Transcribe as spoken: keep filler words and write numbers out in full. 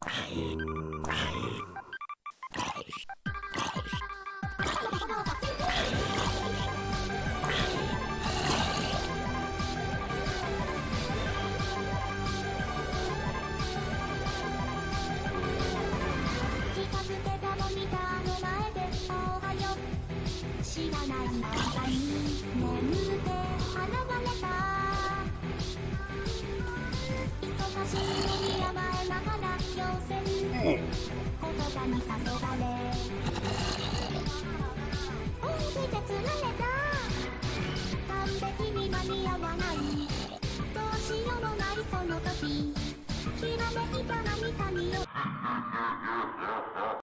知らない間に眠って現れた。忙しい山へながら寄せる言葉に誘われ本気で釣られた。完璧に間に合わない。どうしようもないその時ひらめいた何かによ